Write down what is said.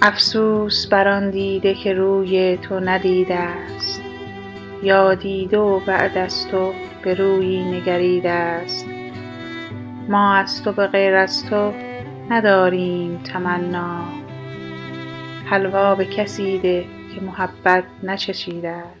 افسوس بر آن دیده که روی تو ندیده است، یا دیده و بعد از تو به رویی نگریده است. ما از تو به غیر از تو نداریم تمنا، حلوا به کسی ده که محبت نچشیده است.